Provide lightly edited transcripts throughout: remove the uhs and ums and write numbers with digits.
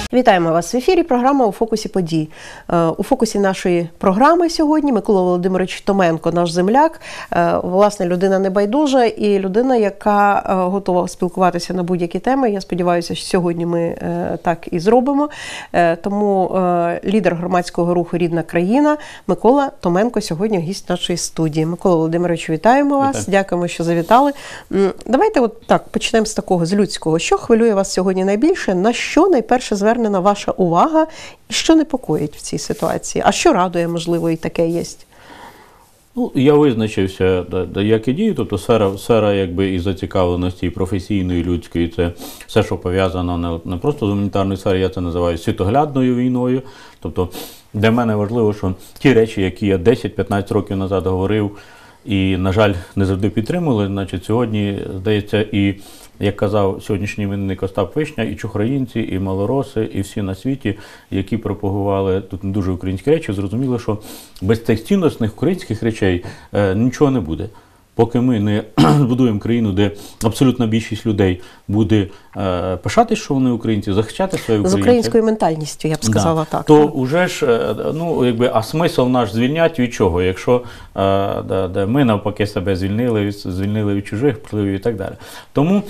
Вітаємо вас в ефірі. Програма «У фокусі подій». У фокусі нашої програми сьогодні Микола Володимирович Томенко, наш земляк, власне, людина небайдужа і людина, яка готова спілкуватися на будь-які теми. Я сподіваюся, що сьогодні ми так і зробимо. Тому лідер громадського руху «Рідна країна» Микола Томенко сьогодні гість нашої студії. Микола Володимирович, вітаємо вас. Вітаю. Дякуємо, що завітали. Давайте от так почнемо з такого, з людського. Що хвилює вас сьогодні найбільше? На що найперше звернена ваша увага і що непокоїть в цій ситуації? А що радує, можливо, і таке є? Ну, я визначився, як і дію, тобто сфера якби і зацікавленості, і професійної, і людської, це все, що пов'язано не просто з гуманітарною сферою, я це називаю світоглядною війною. Тобто для мене важливо, що ті речі, які я 10-15 років назад говорив, і, на жаль, не завжди підтримували, значить, сьогодні, здається, і, як казав сьогоднішній іменинник Остап Вишня, і чухраїнці, і малороси, і всі на світі, які пропагували тут не дуже українські речі, зрозуміли, що без цих цінностних українських речей нічого не буде. Поки ми не збудуємо країну, де абсолютна більшість людей буде пишатись, що вони українці, захищати свою українців. З українською ментальністю, я б сказала, так. То вже ж, ну, якби, а смисл наш звільнять від чого? Якщо ми навпаки себе звільнили від чужих впливів і так далі. Тому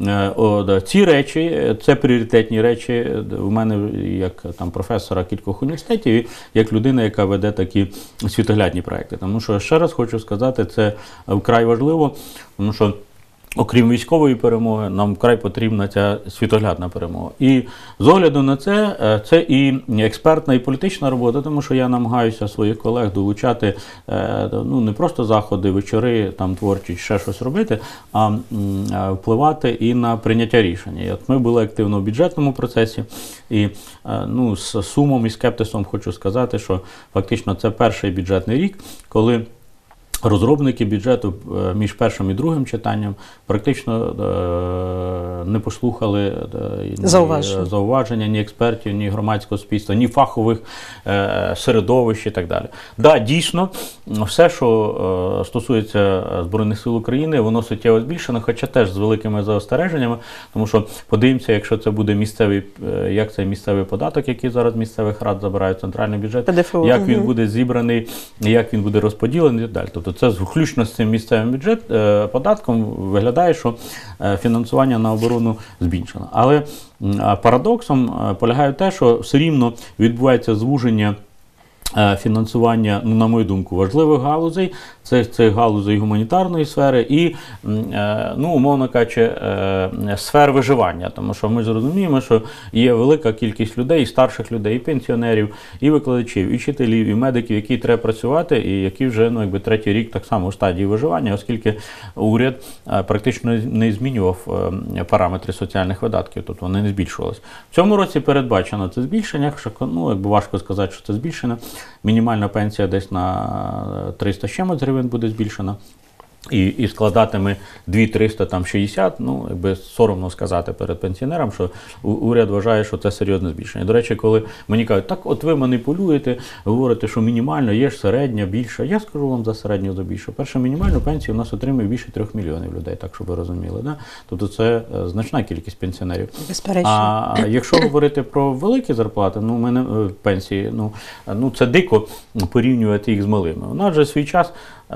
ці речі, це пріоритетні речі у мене як там професора кількох університетів і як людина, яка веде такі світоглядні проекти. Тому що, ще раз хочу сказати, це вкрай важливо, тому що окрім військової перемоги, нам вкрай потрібна ця світоглядна перемога. І з огляду на це і експертна, і політична робота, тому що я намагаюся своїх колег долучати, ну, не просто заходи, вечори, там, творчі, ще щось робити, а впливати і на прийняття рішення. І от ми були активно в бюджетному процесі, і ну, з сумом і скептисом хочу сказати, що фактично це перший бюджетний рік, коли розробники бюджету між першим і другим читанням практично не послухали зауваження ні експертів, ні громадського суспільства, ні фахових середовищ і так далі. Да, дійсно, все, що стосується Збройних сил України, воно суттєво збільшено, хоча теж з великими заостереженнями, тому що подивимося, якщо це буде місцевий, як цей місцевий податок, який зараз місцевих рад забирають центральний бюджет, як він буде зібраний, як він буде розподілений і так далі. Тобто це включно з цим місцевим податком виглядає, що фінансування на оборону збільшено. Але парадоксом полягає в те, що все рівно відбувається звуження фінансування, ну, на мою думку, важливих галузей, це галузей гуманітарної сфери і, ну, умовно кажучи, сфер виживання. Тому що ми зрозуміємо, що є велика кількість людей, і старших людей, і пенсіонерів, і викладачів, і вчителів, і медиків, які треба працювати, і які вже, ну, якби третій рік так само в стадії виживання, оскільки уряд практично не змінював параметри соціальних видатків, тобто вони не збільшувалися. В цьому році передбачено це збільшення, ну, якби важко сказати, що це збільшено. Мінімальна пенсія десь на 300 чимось гривень буде збільшена. І складатиме 2360, ну, якби соромно сказати перед пенсіонером, що уряд вважає, що це серйозне збільшення. До речі, коли мені кажуть, так от ви маніпулюєте, говорите, що мінімально, є ж середня, більша. Я скажу вам за середню, за більшу. Перше, мінімальну пенсію у нас отримує більше 3 мільйонів людей, так, щоб ви розуміли. Да? Тобто це значна кількість пенсіонерів. Безперечно. А якщо говорити про великі зарплати, ну, мене пенсії, ну, це дико порівнювати їх з малими. У нас же свій час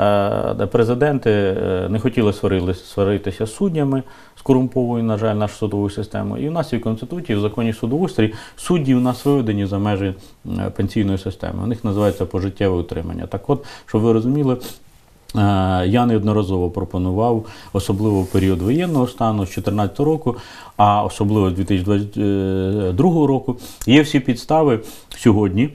президенти не хотіли сваритися з суддями, скорумповують, на жаль, нашу судову систему. І в нас і в Конституції, і в законі судоустрій судді у нас виведені за межі пенсійної системи. У них називається пожиттєве утримання. Так от, щоб ви розуміли, я неодноразово пропонував, особливо в період воєнного стану, з 2014 року, а особливо з 2022 року, є всі підстави сьогодні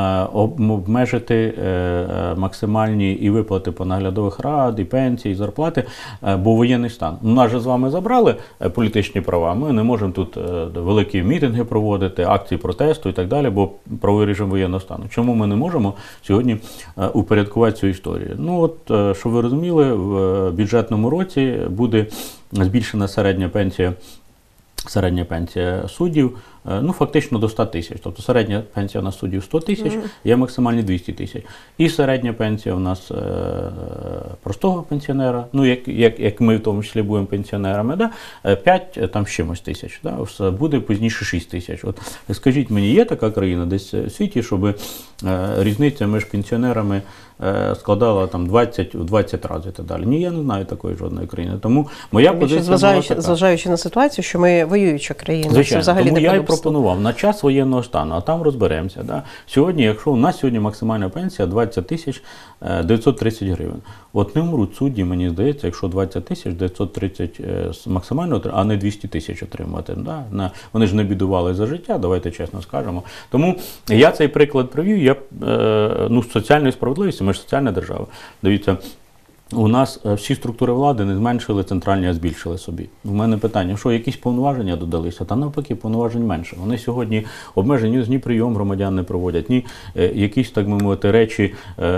обмежити максимальні і виплати по наглядових рад, і пенсії, і зарплати, бо воєнний стан. У нас же з вами забрали політичні права, ми не можемо тут великі мітинги проводити, акції протесту і так далі, бо правовий режим воєнного стану. Чому ми не можемо сьогодні упорядкувати цю історію? Ну от, щоб ви розуміли, в бюджетному році буде збільшена середня пенсія суддів ну, фактично до 100 тисяч. Тобто середня пенсія у нас суддів 100 тисяч, є максимальні 200 тисяч. І середня пенсія у нас простого пенсіонера, ну, як ми в тому числі будемо пенсіонерами, да, 5 там з чимось тисяч, да, буде пізніше 6 тисяч. От скажіть мені, є така країна десь в світі, щоб різниця між пенсіонерами складала там 20 разів і так далі? Ні, я не знаю такої жодної країни. Тому моя позиція була така. Зважаючи на ситуацію, що ми воююча країна. Звичайно, взагалі тому я і неподобство. пропонував на час воєнного стану, а там розберемося. Да? Сьогодні, якщо у нас сьогодні максимальна пенсія 20 тисяч 930 гривень. От не вмруть судді, мені здається, якщо 20 тисяч 930 максимально, а не 200 тисяч отримувати. Да? Вони ж не бідували за життя, давайте чесно скажемо. Тому я цей приклад привів, ну, соціальної справедливості, ми ж соціальна держава. Дивіться, у нас всі структури влади не зменшили центральні, а збільшили собі. У мене питання, що якісь повноваження додалися? Та навпаки, повноважень менше. Вони сьогодні обмежені, ні прийом громадян не проводять, ні якісь, так би мовити, речі,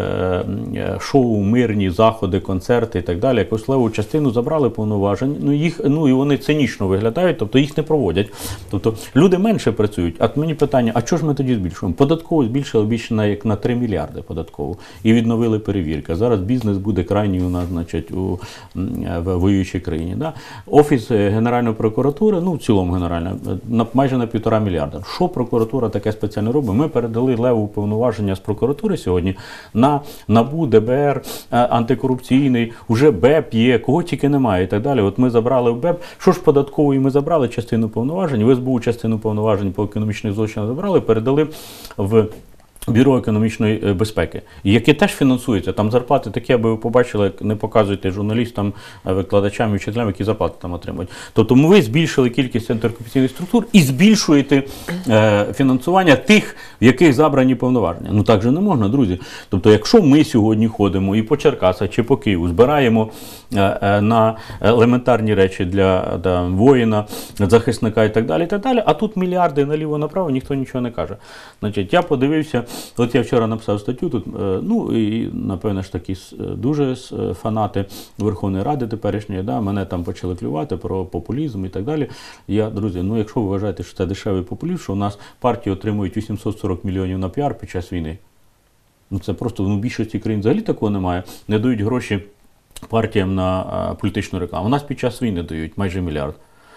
шоу, мирні, заходи, концерти і так далі. Якусь леву частину забрали повноважень, ну і вони цинічно виглядають, тобто їх не проводять. Тобто люди менше працюють. А мені питання, а чого ж ми тоді збільшуємо? Податково збільшили більше як на 3 мільярди податково. І відновили перевірки. Зараз бізнес буде крайній у нас, значить, в воюючій країні. Да? Офіс Генеральної прокуратури, ну, в цілому генеральна, майже на 1,5 мільярда. Що прокуратура таке спеціально робить? Ми передали леву повноваження з прокуратури сьогодні на НАБУ, ДБР, антикорупційний, уже БЕП є, кого тільки немає і так далі. От ми забрали в БЕП, що ж податкової ми забрали частину повноважень, в СБУ частину повноважень по економічних злочинах забрали, передали в Бюро економічної безпеки, яке теж фінансується. Там зарплати такі, аби ви побачили, як не показуєте журналістам, викладачам і вчителям, які зарплати там отримують. Тобто ви збільшили кількість антикорупційних структур і збільшуєте фінансування тих, в яких забрані повноваження. Ну так же не можна, друзі. Тобто якщо ми сьогодні ходимо і по Черкасах чи по Києву збираємо на елементарні речі для воїна, захисника і так далі, а тут мільярди наліво-направо, ніхто нічого не каже. Значить, я подивився, от я вчора написав статтю тут, ну і напевно ж такі дуже фанати Верховної Ради теперішньої, да, мене там почали клювати про популізм і так далі. Я, друзі, ну якщо ви вважаєте, що це дешевий популізм, що у нас партії отримують 840 мільйонів на піар під час війни, ну це просто, ну в більшості країн взагалі такого немає, не дають гроші партіям на політичну рекламу. У нас під час війни дають майже мільярд.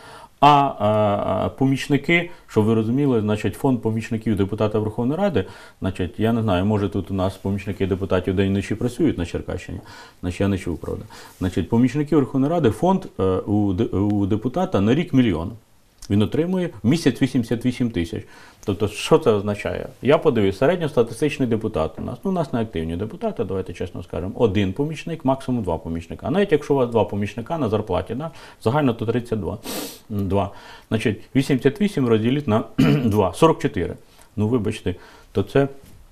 А помічники, щоб ви розуміли, значить, фонд помічників депутата Верховної Ради, значить, я не знаю, може тут у нас помічники депутатів день і вночі працюють на Черкащині, значить, я не чув, правда. Значить, помічники Верховної Ради, фонд у депутата на рік 1 мільйон. Він отримує в місяць 88 тисяч. Тобто, що це означає? Я подивився, середньостатистичний депутат у нас, ну, у нас не активні депутати, давайте чесно скажемо, 1 помічник, максимум 2 помічника. А навіть якщо у вас 2 помічника на зарплаті, да, загально то 32. 2. Значить, 88 розділити на 2, 44. Ну, вибачте, то це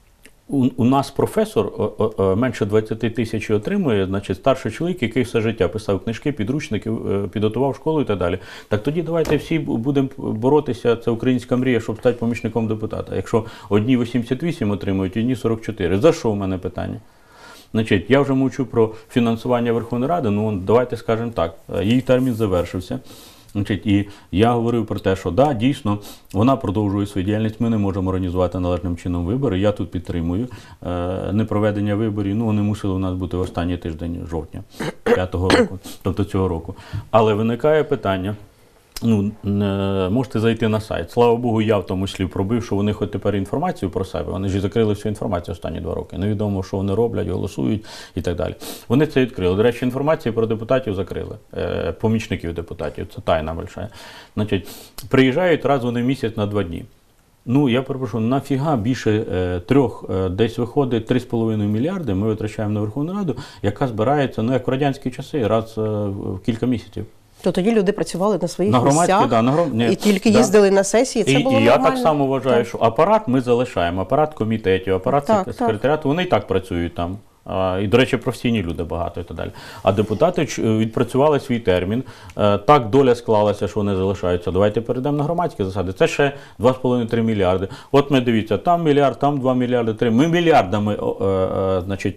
у нас професор менше 20 тисяч отримує, значить, старший чоловік, який все життя писав книжки, підручники, підготував школу і так далі. Так тоді давайте всі будемо боротися, це українська мрія, щоб стати помічником депутата. Якщо одні 88 отримують, одні 44. За що у мене питання? Значить, я вже мовчу про фінансування Верховної Ради, ну давайте скажемо так, її термін завершився. Значить, і я говорив про те, що да, дійсно, вона продовжує свою діяльність, ми не можемо організувати належним чином вибори, я тут підтримую непроведення виборів, ну вони мусили у нас бути в останній тиждень жовтня 5-го року, тобто цього року. Але виникає питання, ну, можете зайти на сайт. Слава Богу, я в тому числі пробив, що вони хоч тепер інформацію про себе, вони ж закрили всю інформацію останні 2 роки. Невідомо, що вони роблять, голосують і так далі. Вони це відкрили. До речі, інформацію про депутатів закрили, помічників депутатів, це тайна большая. Значить, приїжджають раз в місяць на 2 дні. Ну, я перепрошую, нафіга більше 3, десь виходить 3,5 мільярди, ми витрачаємо на Верховну Раду, яка збирається, ну, як в радянські часи, раз в кілька місяців. То тоді люди працювали на своїх на місцях да, і тільки їздили на сесії, це було нормально. І я так само вважаю, так, що апарат ми залишаємо, апарат комітетів, апарат секретаріату, вони і так працюють там. І, до речі, професійні люди багато і так далі. А депутати відпрацювали свій термін. Так доля склалася, що вони залишаються. Давайте перейдемо на громадські засади. Це ще 2,5-3 мільярди. От ми, дивіться, там мільярд, там 2 мільярди, 3. Ми мільярдами, значить,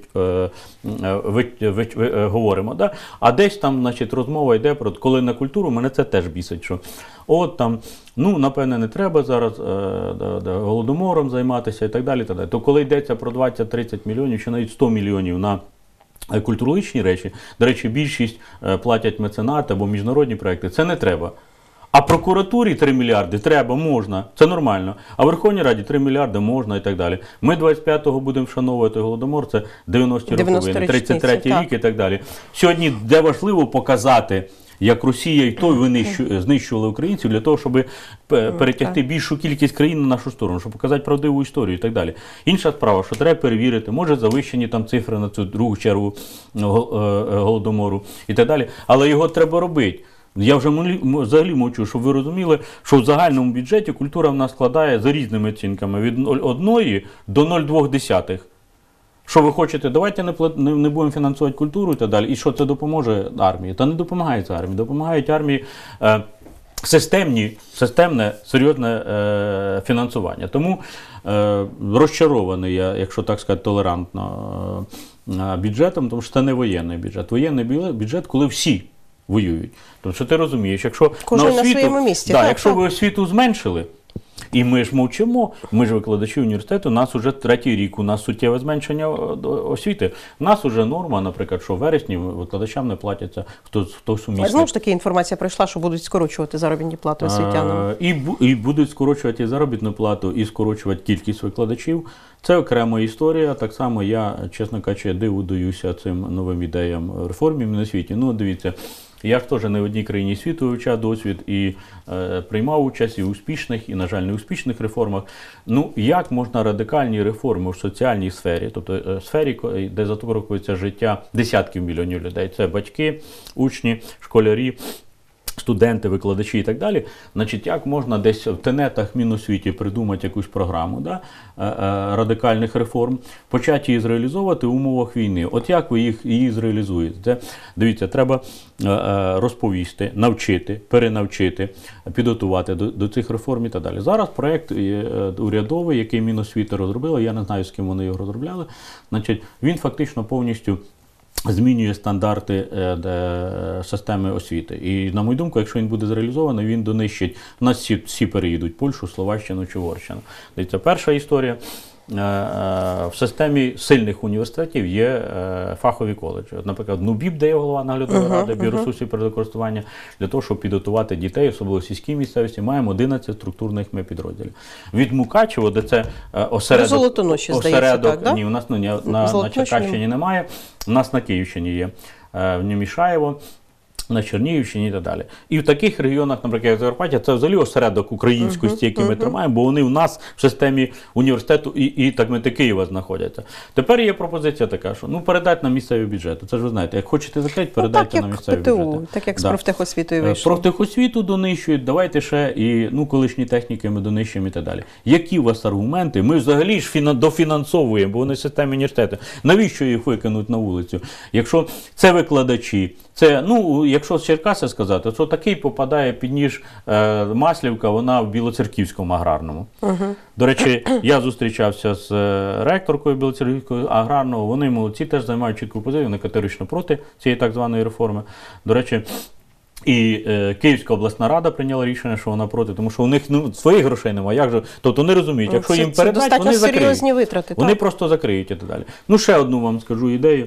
говоримо. Да? А десь там, значить, розмова йде про, коли на культуру, мене це теж бісить, що от там ну, напевне, не треба зараз голодомором займатися і так далі. То коли йдеться про 20-30 мільйонів, чи навіть 100 мільйонів на культурологічні речі, до речі, більшість платять меценати або міжнародні проекти, це не треба. А прокуратурі 3 мільярди треба, можна, це нормально. А Верховній Раді 3 мільярди можна і так далі. Ми 25-го будемо вшановувати Голодомор, це 90-ті роковини, 33-й рік і так далі. Сьогодні де важливо показати, як Росія і той знищували українців для того, щоб перетягти більшу кількість країн на нашу сторону, щоб показати правдиву історію і так далі. Інша справа, що треба перевірити, може завищені там цифри на цю другу чергу Голодомору і так далі, але його треба робити. Я вже взагалі мовчу, щоб ви розуміли, що в загальному бюджеті культура в нас складає за різними оцінками від 0,1 до 0,2. Що ви хочете, давайте не будемо фінансувати культуру і так далі. І що це допоможе армії? Та не допомагає це армії. Допомагають армії системне, серйозне фінансування. Тому розчарований я, якщо так сказати, толерантно бюджетом, тому що це не воєнний бюджет. Воєнний бюджет, коли всі воюють. Тому що ти розумієш, якщо кожен на своєму місці. Якщо ви освіту зменшили, і ми ж мовчимо, ми ж викладачі університету, у нас уже 3-й рік, у нас суттєве зменшення освіти. У нас вже норма, наприклад, що в вересні викладачам не платяться, хто сумісний. Знову ж таки інформація прийшла, що будуть скорочувати заробітні плати освітянам. І будуть скорочувати заробітну плату, і скорочувати кількість викладачів. Це окрема історія. Так само я, чесно кажучи, дивуюся цим новим ідеям реформі в Міносвіті. Ну, дивіться, я ж теж не в одній країні світу вивчав досвід і приймав участь і в успішних, і, на жаль, неуспішних реформах. Ну, як можна радикальні реформи в соціальній сфері, тобто сфері, де заторкується життя десятків мільйонів людей, це батьки, учні, школярі, студенти, викладачі і так далі, значить, як можна десь в тенетах Міносвіті придумати якусь програму радикальних реформ, почати її зреалізовувати в умовах війни. От як ви її зреалізуєте? Дивіться, треба розповісти, навчити, перенавчити, підготувати до цих реформ і так далі. Зараз проєкт урядовий, який Міносвіти розробила, я не знаю, з ким вони його розробляли, значить, він фактично повністю змінює стандарти системи освіти. І, на мою думку, якщо він буде зреалізований, він донищить, у нас всі переїдуть Польщу, Словаччину чи Угорщину. Це перша історія. В системі сильних університетів є фахові коледжі. От, наприклад, НУБІП, де є голова наглядової ради, біоресурсів природокористування, для того, щоб підготувати дітей, особливо в сільській місцевості, маємо 11 структурних МЕ-підрозділів. Від Мукачево, де це осередок, ні, у нас на Черкащині немає, у нас на Київщині є, в Німішаєво, на Чернігівщині і так далі. І в таких регіонах, наприклад, як Закарпаття, це взагалі осередок українськості, який ми тримаємо, бо вони у нас в системі університету і так ми Києва знаходяться. Тепер є пропозиція така, що передайте на місцеві бюджети. Це ж ви знаєте, як хочете закрити, передайте на місцеві бюджети. Так як з профтехосвітою вийшло. Профтехосвіту донищують, давайте ще і колишні техніки ми донищуємо і так далі. Які у вас аргументи? Ми взагалі ж дофінансовуємо, бо вони в системі університету. Навіщо їх викинуть на вулицю? Якщо це викладачі, це, якщо з Черкаси сказати, то такий попадає під ніж Маслівка, вона в Білоцерківському аграрному. До речі, я зустрічався з ректоркою Білоцерківського аграрного, вони молодці, теж займають чітку позицію, вони категорично проти цієї так званої реформи. До речі, і Київська обласна рада прийняла рішення, що вона проти, тому що у них своїх грошей немає. Як же? Тобто вони розуміють, якщо їм передати, вони закриють. Серйозні витрати. Вони просто закриють і так далі. Ще одну вам скажу ідею.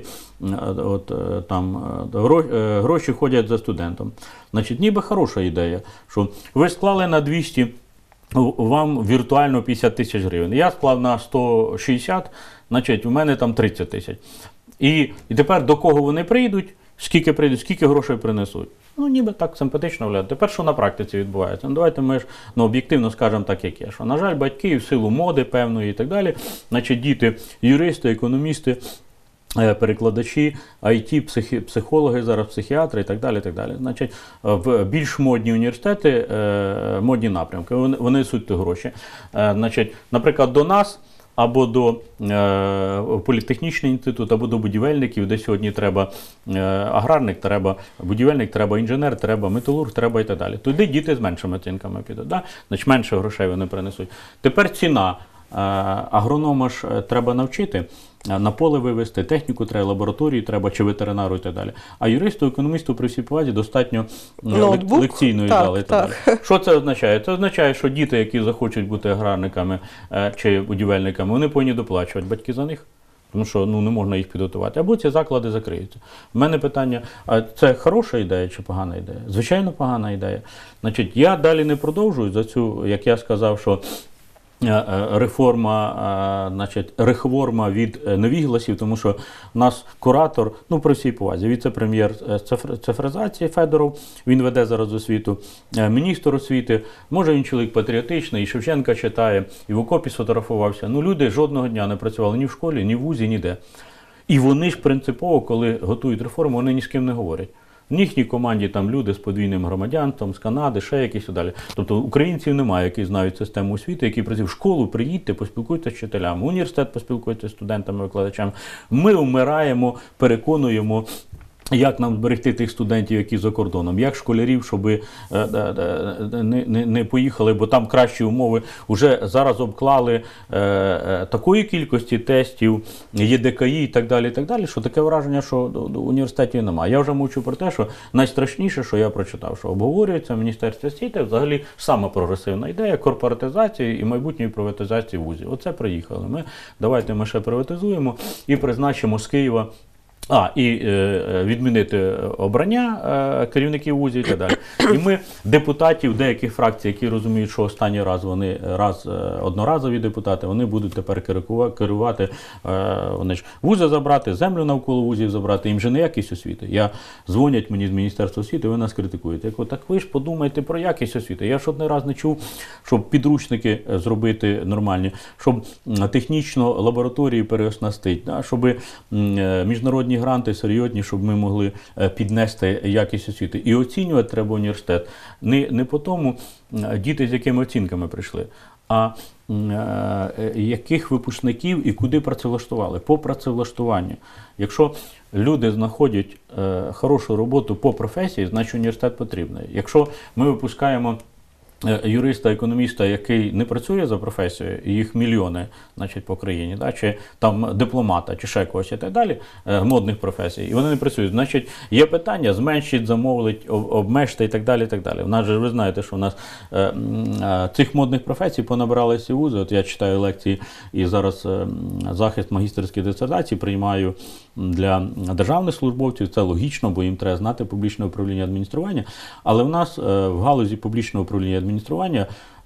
Там гроші ходять за студентом. Значить, ніби хороша ідея, що ви склали на 200, вам віртуально 50 тисяч гривень. Я склав на 160, значить, у мене там 30 тисяч. І тепер до кого вони прийдуть, скільки прийдуть, скільки грошей принесуть. Ніби так симпатично виглядає. Тепер що на практиці відбувається? Давайте ми ж об'єктивно скажемо так, як є. Що, на жаль, батьки в силу моди певної і так далі, значить, діти, юристи, економісти, перекладачі, IT, психологи, зараз психіатри і так далі. Так далі. Значить, в більш модні університети, модні напрямки, вони несуть гроші. Значить, наприклад, до нас або до політехнічний інститут, або до будівельників, де сьогодні треба аграрник, треба будівельник, треба інженер, треба металург, треба і так далі. Туди діти з меншими оцінками підуть. Значить, менше грошей вони принесуть. Тепер ціна. агронома ж треба навчити, на поле вивести, техніку треба, лабораторії треба, чи ветеринару і так далі. А юристу, економісту при всій повазі достатньо лекційної зали і так далі. Що це означає? Це означає, що діти, які захочуть бути аграрниками чи будівельниками, вони повинні доплачувати батьки за них. Тому що не можна їх підготувати. Або ці заклади закриються. У мене питання, а це хороша ідея чи погана ідея? Звичайно, погана ідея. Значить, я далі не продовжую за цю, як я сказав, що реформа від невігласів, тому що у нас куратор, при всій повазі, віце-прем'єр цифризації Федоров, він веде зараз освіту, міністр освіти, може він чоловік патріотичний, і Шевченка читає, і в окопі сфотографувався. Люди жодного дня не працювали ні в школі, ні в вузі, ніде. І вони ж принципово, коли готують реформу, вони ні з ким не говорять. В їхній команді там люди з подвійним громадянством, з Канади, ще якісь і далі. Тобто українців немає, які знають систему освіти, які працюють в школу, приїдьте, поспілкуйтеся з вчителями, в університет поспілкуйтеся з студентами, викладачами. Ми вмираємо, переконуємо, як нам зберегти тих студентів, які за кордоном, як школярів, щоб не поїхали, бо там кращі умови. Уже зараз обклали такої кількості тестів, ЄДКІ і так далі, що таке враження, що університетів немає. Я вже мовчу про те, що найстрашніше, що я прочитав, що обговорюється в Міністерстві освіти взагалі сама прогресивна ідея корпоратизації і майбутньої приватизації вузів. Оце приїхали. Давайте ми ще приватизуємо і призначимо з Києва і відмінити обрання керівників вузів і так далі. І ми депутатів деяких фракцій, які розуміють, що останній раз вони одноразові депутати, вони будуть тепер керувати, вони ж вузи забрати, землю навколо вузів забрати, їм же не якість освіти. Дзвонять мені з Міністерства освіти, ви нас критикуєте. Я кажу, так ви ж подумайте про якість освіти. Я ж один раз не чув, щоб підручники зробити нормальні, щоб технічно лабораторії переоснастити, щоб міжнародні гранти серйозні, щоб ми могли піднести якість освіти. І оцінювати треба університет не по тому, діти з якими оцінками прийшли, а яких випускників і куди працевлаштували. По працевлаштуванню. Якщо люди знаходять хорошу роботу по професії, значить університет потрібний. Якщо ми випускаємо юриста, економіста, який не працює за професією, і їх мільйони, по країні, чи там дипломата, чи ще когось і так далі, модних професій, і вони не працюють. Значить, є питання, зменшить, замовить, обмежте і так далі, і так далі. У нас же, ви знаєте, що у нас цих модних професій понабиралися вузи. От я читаю лекції і зараз захист магістерської дисертації приймаю для державних службовців. Це логічно, бо їм треба знати публічне управління адміністрування. Але в нас в галузі публічного управління адміністрування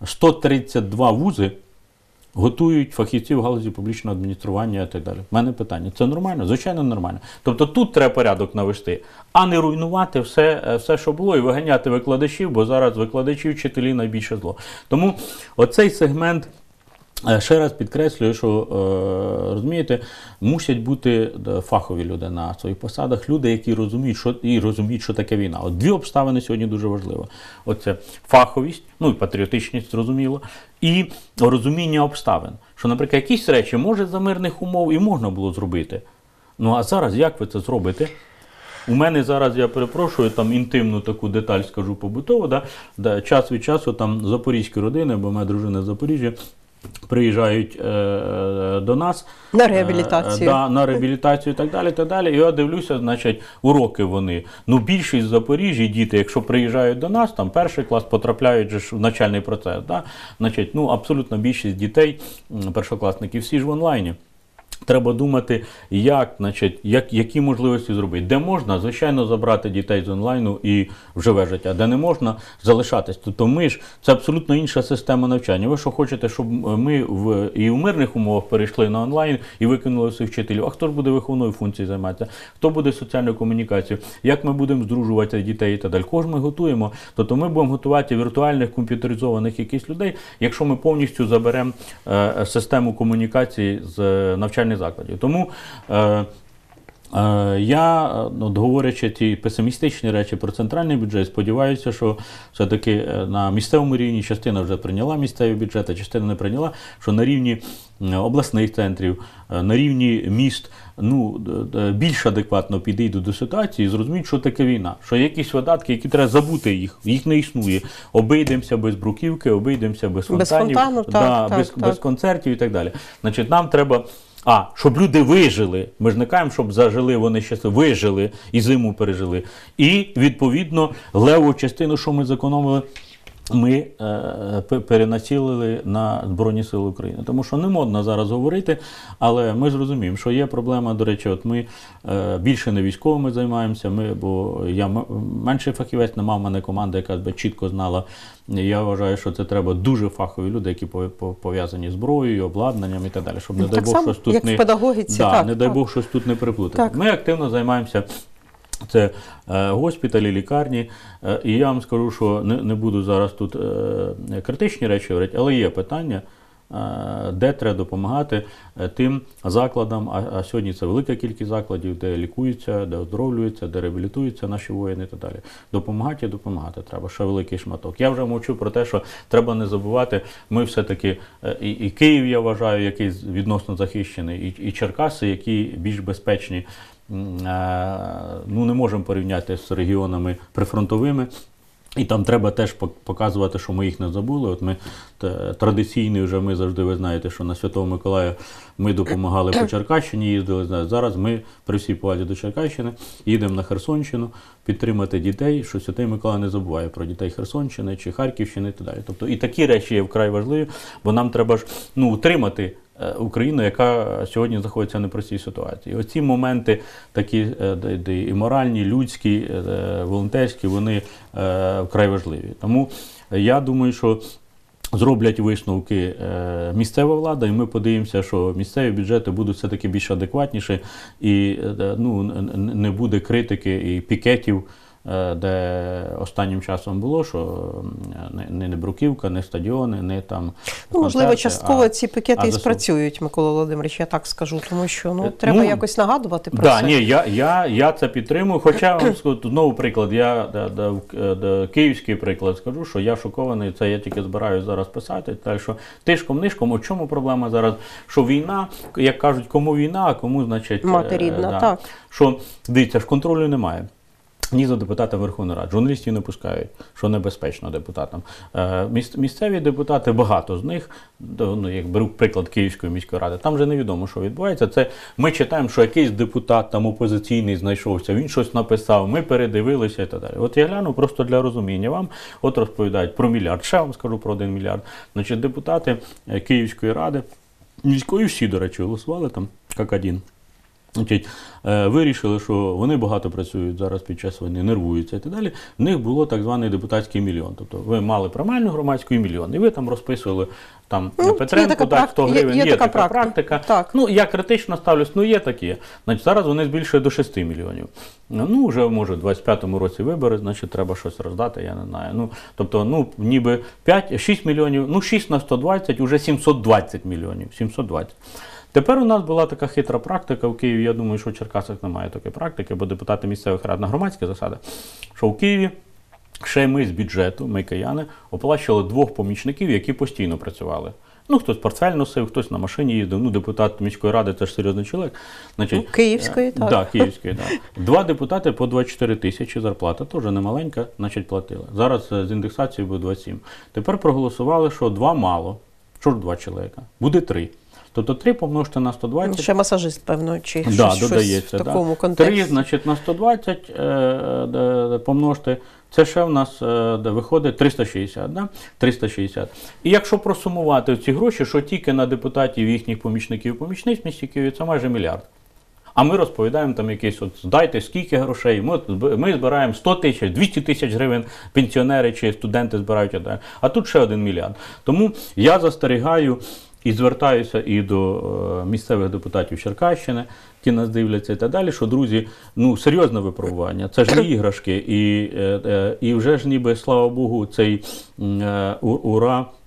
132 вузи готують фахівців в галузі публічного адміністрування і так далі. У мене питання, це нормально? Звичайно, нормально. Тобто тут треба порядок навести, а не руйнувати все, що було, і виганяти викладачів, бо зараз викладачі, вчителі найбільше зло. Тому оцей сегмент, ще раз підкреслюю, що, розумієте, мусять бути фахові люди на своїх посадах, люди, які розуміють, що таке війна. От дві обставини сьогодні дуже важливо. Оце фаховість, і патріотичність, зрозуміло, і розуміння обставин. Що, наприклад, якісь речі, може, за мирних умов і можна було зробити. А зараз як ви це зробите? У мене зараз, я перепрошую, там інтимну таку деталь скажу побутово, час від часу там запорізькі родини, бо моя дружина з Запоріжжя, приїжджають до нас на реабілітацію. На реабілітацію і так далі, так далі. І я дивлюся, значить, уроки вони. Більшість з Запоріжжя діти, якщо приїжджають до нас, там перший клас, потрапляють же в навчальний процес. Значить, абсолютно більшість дітей, першокласників, всі ж в онлайні. Треба думати, які можливості зробити. Де можна, звичайно, забрати дітей з онлайну і в живе життя. Де не можна, залишатись. Тобто це абсолютно інша система навчання. Ви що хочете, щоб ми і в мирних умовах перейшли на онлайн і викинули всіх вчителів? А хто ж буде виховною функцією займатися? Хто буде соціальною комунікацією? Як ми будемо здружувати дітей і так далі? Кого ж ми готуємо? Тобто ми будемо готувати віртуальних, комп'ютеризованих якихось людей, якщо ми повністю заберемо систему комунікації з навчальних закладів. Тому Я, говорячи ті песимістичні речі про центральний бюджет, сподіваюся, що все-таки на місцевому рівні частина вже прийняла місцеві бюджети, частина не прийняла, що на рівні обласних центрів, на рівні міст більш адекватно підійдуть до ситуації і зрозуміють, що таке війна, що є якісь видатки, які треба забути їх не існує. Обійдемося без бруківки, обійдемося без фонтанів, без концертів і так далі. Значить, нам треба... щоб люди вижили, ми ж не кажемо, щоб зажили, вони щасливі, вижили і зиму пережили. І, відповідно, леву частину, що ми зекономили, ми перенацілили на Збройні Сили України. Тому що не модно зараз говорити, але ми зрозуміємо, що є проблема, до речі, от ми більше не військовими займаємося, бо я менший фахівець, нема в мене команди, яка би чітко знала. Я вважаю, що це треба дуже фахові люди, які пов'язані з зброєю, обладнанням і так далі, щоб, не дай Бог, щось тут не... в педагогіці, не дай Бог, щось тут не приплутати. Ми активно займаємося. Це госпіталі, лікарні, і я вам скажу, що не буду зараз тут критичні речі говорити, але є питання, де треба допомагати тим закладам, а сьогодні це велика кількість закладів, де лікуються, де оздоровлюються, де реабілітуються наші воїни і так далі. Допомагати і допомагати треба, ще великий шматок. Я вже мовчу про те, що треба не забувати, ми все-таки, і Київ, я вважаю, який відносно захищений, і Черкаси, які більш безпечні. Не можемо порівняти з регіонами прифронтовими. І там треба теж показувати, що ми їх не забули. От ми традиційний вже, ми завжди, ви знаєте, що на Святого Миколая ми допомагали по Черкащині, їздили. Зараз ми при всій повазі до Черкащини їдемо на Херсонщину підтримати дітей, що Святий Миколай не забуває про дітей Херсонщини чи Харківщини і так далі. Тобто і такі речі є вкрай важливі, бо нам треба ж утримати Україну, яка сьогодні знаходиться в непростій ситуації. Оці моменти такі і моральні, людські, волонтерські, вони вкрай важливі. Тому я думаю, що зроблять висновки місцева влада, і ми подивимося, що місцеві бюджети будуть все-таки більш адекватніші, і не буде критики і пікетів, де останнім часом було, що не бруківка, не стадіони, не там концерти. Можливо, частково ці пікети і спрацюють, Микола Володимирович, я так скажу, тому що треба якось нагадувати про це. Ні, я це підтримую, хоча, вам скажу, знову приклад, я київський приклад скажу, що я шокований, це я тільки збираюсь зараз писати, так що тишком-нишком, у чому проблема зараз, що війна, як кажуть, кому війна, а кому, значить, мати рідна, так. Що, дивіться, ж контролю немає. Ні за депутатами Верховної Ради. Журналістів не пускають, що небезпечно депутатам. Місцеві депутати, багато з них, як беру приклад Київської міської ради, там вже невідомо, що відбувається. Це ми читаємо, що якийсь депутат там опозиційний знайшовся, він щось написав, ми передивилися і так далі. От я гляну просто для розуміння вам, от розповідають про мільярд, ще вам скажу про 1 мільярд. Значить, депутати Київської ради, міської всі, до речі, голосували там, як один. Значить, вирішили, що вони багато працюють зараз під час війни, нервуються і так далі. В них було так званий депутатський мільйон. Тобто ви мали приймальну громадську і мільйон. І ви там розписували там Петренко, так, 100 гривень. Є така практика. Так. Я критично ставлюсь, є такі. Значить, зараз вони збільшують до 6 мільйонів. Вже, може, в 25-му році вибори, значить, треба щось роздати, я не знаю. Тобто, ніби 6 мільйонів, 6 на 120, вже 720 мільйонів. 720. Тепер у нас була така хитра практика в Києві, я думаю, що в Черкасах немає такої практики, бо депутати місцевих рад на громадські засади, що в Києві ще ми з бюджету, ми кияни, оплачували 2 помічників, які постійно працювали. Хтось портфель носив, хтось на машині їздив, депутат міської ради, це ж серйозний чоловік. Значить, Київської, так. Так, Київської, так. 2 депутати по 24 тисячі зарплата, теж немаленька, значить, платили. Зараз з індексацією буде 27. Тепер проголосували, що 2 мало. Що ж 2 чоловіка? Буде 3. Тобто 3 помножити на 120. Ще масажист, певно, чи додається, в такому контексті. 3, значить, на 120 помножити, це ще в нас виходить 360, да? 360. І якщо просумувати ці гроші, що тільки на депутатів, їхніх помічників і помічниць в місті Києві, це майже мільярд. А ми розповідаємо там якийсь, здайте скільки грошей, ми збираємо 100 тисяч, 200 тисяч гривень, пенсіонери чи студенти збирають, а тут ще 1 мільярд. Тому я застерігаю і звертаюся і до місцевих депутатів Черкащини, які нас дивляться і так далі, що, друзі, серйозне випробування, це ж не іграшки, і вже ж ніби, слава Богу, цей ура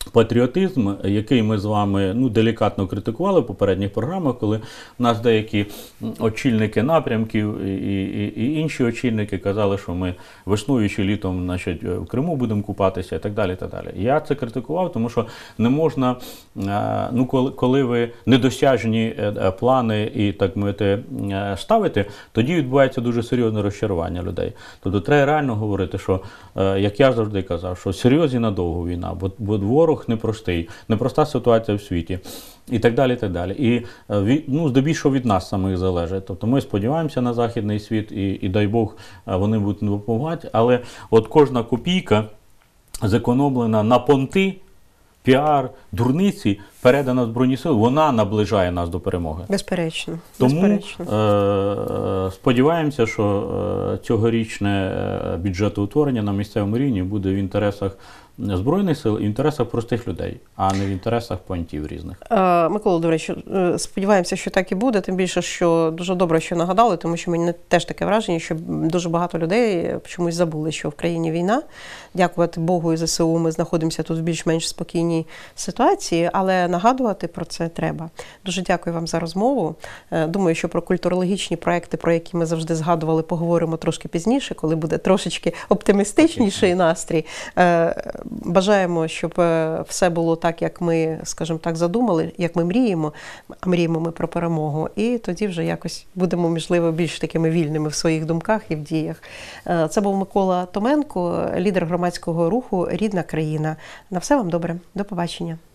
патріотизм, який ми з вами делікатно критикували в попередніх програмах, коли в нас деякі очільники напрямків і інші очільники казали, що ми весною чи літом, значить, в Криму будемо купатися і так далі, і так далі. Я це критикував, тому що не можна, коли ви недосяжні плани і, так мовити, ставите, тоді відбувається дуже серйозне розчарування людей. Тобто треба реально говорити, що, як я завжди казав, що серйозна надовго війна, бо ворог непростий, непроста ситуація в світі і так далі, і так далі. І здебільшого від нас самих залежить. Тобто ми сподіваємося на західний світ і дай Бог, вони будуть допомагати, але от кожна копійка зекономлена на понти, піар, дурниці, передана Збройні Сили, вона наближає нас до перемоги. Безперечно. Тому сподіваємося, що цьогорічне бюджетоутворення на місцевому рівні буде в інтересах Збройних сил, в інтересах простих людей, а не в інтересах понтів різних. Микола Володимирович, сподіваємося, що так і буде, тим більше, що дуже добре, що нагадали, тому що мені теж таке враження, що дуже багато людей чомусь забули, що в країні війна. Дякувати Богу і ЗСУ, ми знаходимося тут в більш-менш спокійній ситуації, але нагадувати про це треба. Дуже дякую вам за розмову. Думаю, що про культурологічні проекти, про які ми завжди згадували, поговоримо трошки пізніше, коли буде трошечки оптимістичніший настрій. Бажаємо, щоб все було так, як ми, скажімо так, задумали, як ми мріємо, а мріємо ми про перемогу. І тоді вже якось будемо, можливо, більш такими вільними в своїх думках і в діях. Це був Микола Томенко, лідер громадського руху «Рідна країна». На все вам добре. До побачення.